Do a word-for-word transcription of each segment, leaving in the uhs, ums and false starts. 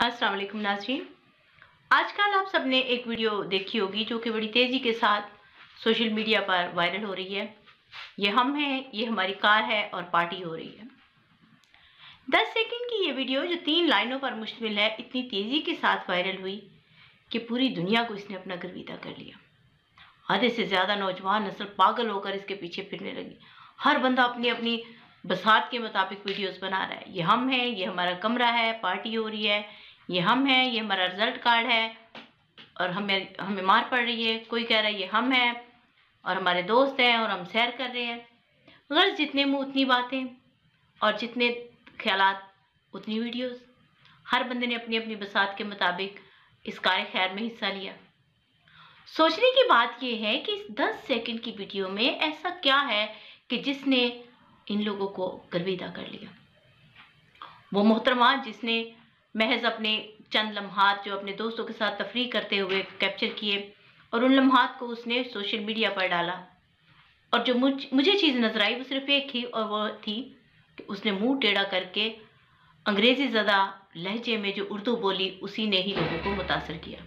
अस्सलाम वालेकुम नाज़रीन। आजकल आप सबने एक वीडियो देखी होगी जो कि बड़ी तेज़ी के साथ सोशल मीडिया पर वायरल हो रही है। ये हम हैं, ये हमारी कार है और पार्टी हो रही है। दस सेकंड की ये वीडियो जो तीन लाइनों पर मुश्तमिल है, इतनी तेज़ी के साथ वायरल हुई कि पूरी दुनिया को इसने अपना गर्विदा कर लिया। आधे से ज़्यादा नौजवान नस्ल पागल होकर इसके पीछे फिरने लगी। हर बंदा अपनी अपनी बसात के मुताबिक वीडियोस बना रहा है। ये हम हैं, ये हमारा कमरा है, पार्टी हो रही है, ये हम हैं, ये हमारा रिजल्ट कार्ड है और हमें हमें मार पड़ रही है। कोई कह रहा है ये हम हैं और हमारे दोस्त हैं और हम सैर कर रहे हैं। गर्ज जितने मुंह उतनी बातें और जितने ख्यालात उतनी वीडियोस। हर बंदे ने अपनी अपनी बसात के मुताबिक इस कार खैर में हिस्सा लिया। सोचने की बात यह है कि इस दस सेकंड की वीडियो में ऐसा क्या है कि जिसने इन लोगों को गर्विदा कर लिया। वो मोहतरमा जिसने महज अपने चंद लम्हात जो अपने दोस्तों के साथ तफरीह करते हुए कैप्चर किए और उन लम्हात को उसने सोशल मीडिया पर डाला, और जो मुझ मुझे चीज़ नजर आई वो सिर्फ एक ही, और वो थी कि उसने मुंह टेढ़ा करके अंग्रेजी ज़दा लहजे में जो उर्दू बोली उसी ने ही लोगों को मुतासर किया।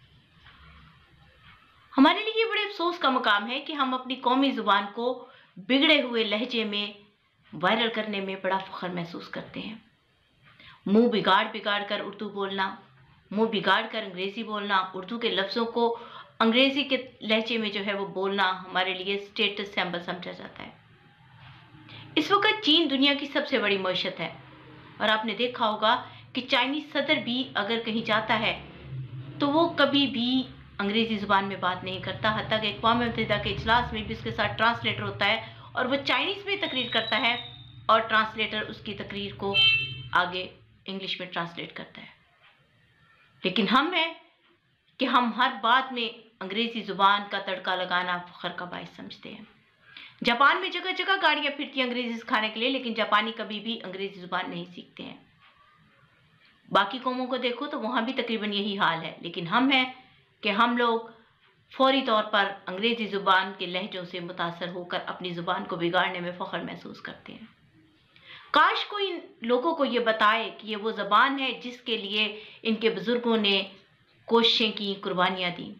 हमारे लिए ये बड़े अफसोस का मकाम है कि हम अपनी कौमी ज़ुबान को बिगड़े हुए लहजे में वायरल करने में बड़ा फ़ख्र महसूस करते हैं। मुंह बिगाड़ बिगाड़ कर उर्दू बोलना, मुंह बिगाड़ कर अंग्रेज़ी बोलना, उर्दू के लफ्ज़ों को अंग्रेज़ी के लहजे में जो है वो बोलना हमारे लिए स्टेटस सिंबल समझा जाता है। इस वक्त चीन दुनिया की सबसे बड़ी मईशत है और आपने देखा होगा कि चाइनीज़ सदर भी अगर कहीं जाता है तो वो कभी भी अंग्रेज़ी ज़ुबान में बात नहीं करता। हत्ता कि अक़वाम मुत्तहिदा के इजलास में भी उसके साथ ट्रांसलेटर होता है और वो चाइनीज़ में तकरीर करता है और ट्रांसलेटर उसकी तकरीर को आगे इंग्लिश में ट्रांसलेट करता है। लेकिन हम हैं कि हम हर बात में अंग्रेज़ी ज़ुबान का तड़का लगाना फ़ख्र का बाइस समझते हैं। जापान में जगह जगह गाड़ियाँ फिरती हैं अंग्रेज़ी सिखाने के लिए, लेकिन जापानी कभी भी अंग्रेज़ी ज़ुबान नहीं सीखते हैं। बाकी कौमों को देखो तो वहाँ भी तकरीबन यही हाल है, लेकिन हम हैं कि हम लोग फौरी तौर पर अंग्रेज़ी ज़ुबान के लहजों से मुतासर होकर अपनी ज़ुबान को बिगाड़ने में फ़ख्र महसूस करते हैं। काश कोई इन लोगों को ये बताए कि ये वो ज़बान है जिसके लिए इनके बुज़ुर्गों ने कोशिशें की, कुर्बानियाँ दी।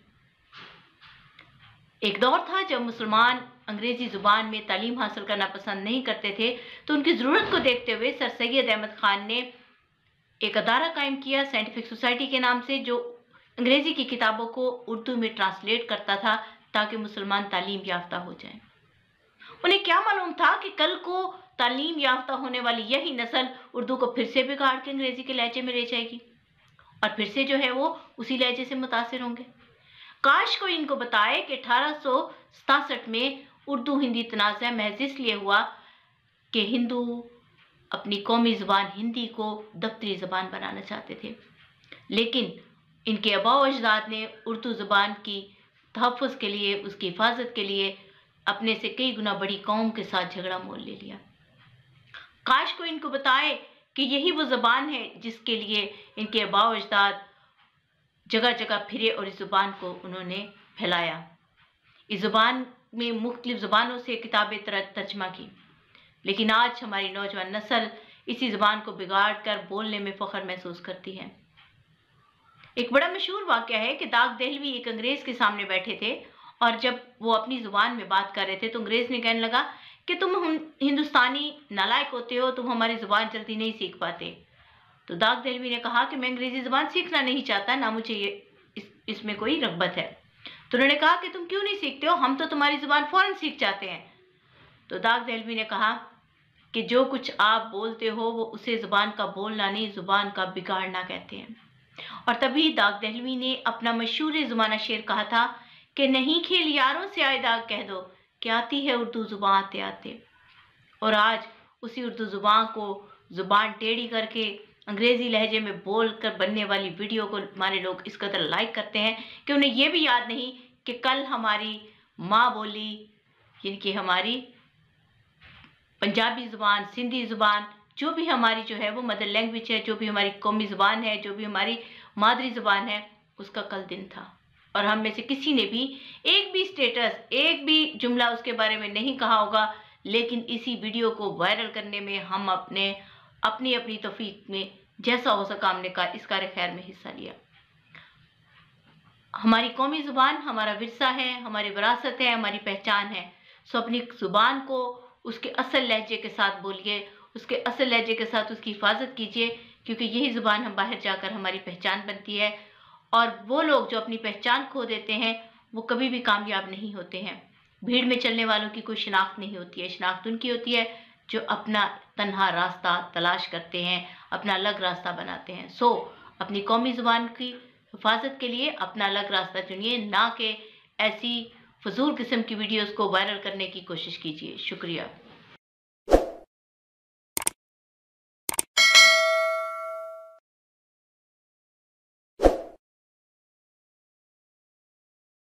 एक दौर था जब मुसलमान अंग्रेज़ी ज़ुबान में तालीम हासिल करना पसंद नहीं करते थे, तो उनकी ज़रूरत को देखते हुए सर सैयद अहमद ख़ान ने एक अदारा कायम किया साइंटिफिक सोसाइटी के नाम से, जो अंग्रेज़ी की किताबों को उर्दू में ट्रांसलेट करता था ताकि मुसलमान तालीम याफ्ता हो जाए। उन्हें क्या मालूम था कि कल को तालीम याफ्ता होने वाली यही नस्ल उर्दू को फिर से बिगाड़ के अंग्रेज़ी के लहजे में ले जाएगी और फिर से जो है वो उसी लहजे से मुतासिर होंगे। काश कोई इनको बताए कि अठारह सौ सतासठ में उर्दू हिंदी तनाज़ा महज इसलिए हुआ कि हिंदू अपनी कौमी ज़ुबान हिंदी को दफ्तरी ज़बान बनाना चाहते थे, लेकिन इनके आबा व अजदाद ने उर्दू ज़ुबान की तहफ़्फ़ुज़ के लिए, उसकी हिफाजत के लिए अपने से कई गुना बड़ी कौम के साथ झगड़ा मोल ले लिया। काश कोई इनको बताए कि यही वो ज़बान है जिसके लिए इनके आबा व अजदाद जगह जगह फिरे और इस ज़ुबान को उन्होंने फैलाया। इस ज़ुबान में मुख्तलिफ़ ज़ुबानों से किताबें तर्जमा की, लेकिन आज हमारी नौजवान नस्ल इसी ज़ुबान को बिगाड़ कर बोलने में फ़ख्र महसूस करती है। एक बड़ा मशहूर वाक़या है कि दाग दहलवी एक अंग्रेज़ के सामने बैठे थे और जब वो अपनी ज़ुबान में बात कर रहे थे तो अंग्रेज़ ने कहने लगा कि तुम हिंदुस्तानी नालायक होते हो, तुम हमारी ज़ुबान जल्दी नहीं सीख पाते। तो दाग दहलवी ने कहा कि मैं अंग्रेज़ी ज़ुबान सीखना नहीं चाहता, ना मुझे ये इस, इसमें कोई रग़बत है। तो उन्होंने कहा कि तुम क्यों नहीं सीखते हो, हम तो तुम्हारी ज़ुबान फ़ौरन सीख जाते हैं। तो दाग दहलवी ने कहा कि जो कुछ आप बोलते हो वो उसे ज़ुबान का बोलना नहीं, ज़ुबान का बिगाड़ना कहते हैं। और तभी दाग दहलवी ने अपना मशहूर ज़माना शेर कहा था कि नहीं खेल यारों से आए दाग कह दो कि आती है उर्दू ज़ुबान आते आते। और आज उसी उर्दू ज़ुबान को ज़ुबान टेढ़ी करके अंग्रेज़ी लहजे में बोल कर बनने वाली वीडियो को हमारे लोग इस कदर लाइक करते हैं कि उन्हें यह भी याद नहीं कि कल हमारी माँ बोली, यानी कि हमारी पंजाबी ज़ुबान, सिंधी ज़ुबान, जो भी हमारी जो है वो मदर लैंग्वेज है, जो भी हमारी कौमी ज़ुबान है, जो भी हमारी मादरी ज़ुबान है, उसका कल दिन था और हम में से किसी ने भी एक भी स्टेटस, एक भी जुमला उसके बारे में नहीं कहा होगा, लेकिन इसी वीडियो को वायरल करने में हम अपने अपनी अपनी तौफीक में जैसा हो सका हमने का इस कार्य खैर में हिस्सा लिया। हमारी कौमी ज़ुबान हमारा विरसा है, हमारी विरासत है, हमारी पहचान है। सो अपनी ज़ुबान को उसके असल लहजे के साथ बोलिए, उसके असल लहजे के साथ उसकी हिफाजत कीजिए, क्योंकि यही ज़ुबान हम बाहर जाकर हमारी पहचान बनती है। और वो लोग जो अपनी पहचान खो देते हैं वो कभी भी कामयाब नहीं होते हैं। भीड़ में चलने वालों की कोई शिनाख्त नहीं होती है, शिनाख्त उनकी होती है जो अपना तन्हा रास्ता तलाश करते हैं, अपना अलग रास्ता बनाते हैं। सो अपनी कौमी ज़ुबान की हिफाजत के लिए अपना अलग रास्ता चुनिए, ना कि ऐसी फजूल किस्म की वीडियोस को वायरल करने की कोशिश कीजिए। शुक्रिया।